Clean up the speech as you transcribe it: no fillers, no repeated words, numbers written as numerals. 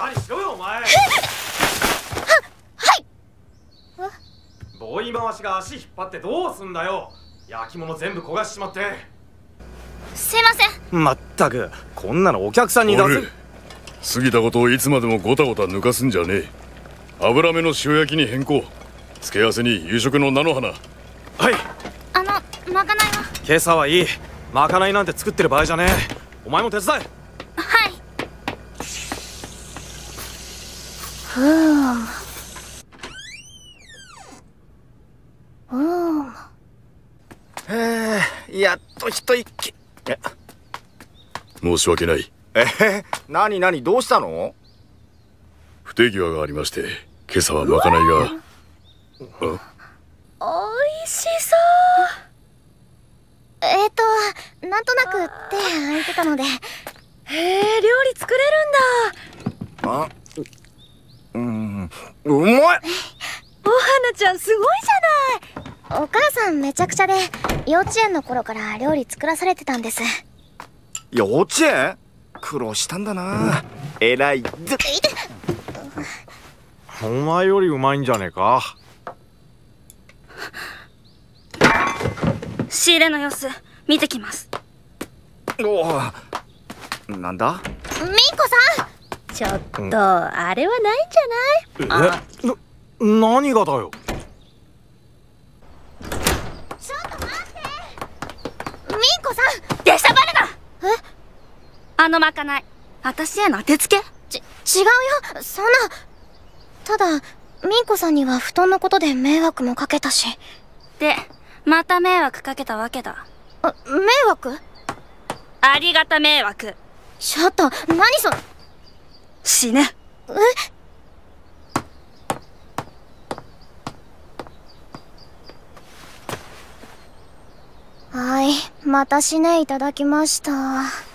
かりしろよお前。 はい。 ボーイ回しが足引っ張ってどうすんだよ。焼き物全部焦がしちまって。 すいません。 まったくこんなのお客さんに出す。過ぎたことをいつまでもごたごた抜かすんじゃねえ。油目の塩焼きに変更。付け合わせに夕食の菜の花。 はい。 まかないは？ 今朝はいい。まかないなんて作ってる場合じゃねえ。お前も手伝え。 はい。ふぅ。 やっと一息。 申し訳ない。 何どうしたの？ 不手際がありまして、今朝はまかないが。 おいしそう。なんとなく手空いてたので。へえ、料理作れるんだ。 うまい。 お花ちゃんすごいじゃない。お母さんめちゃくちゃで、幼稚園の頃から料理作らされてたんです。 幼稚園？苦労したんだな。偉い。 お前よりうまいんじゃねえか。 仕入れの様子見てきます。 なんだ？ みーこさん、ちょっとあれはないんじゃない？ 何がだよ。 ちょっと待って、みーこさん。出しゃばるな。 あのまかない私への当てつけ？ 違うよ、そんな。ただみーこさんには布団のことで迷惑もかけたし。 でまた迷惑かけたわけだ。 迷惑？ ありがた迷惑。 ちょっと何その。 死ね。 はい、また死ねいただきました。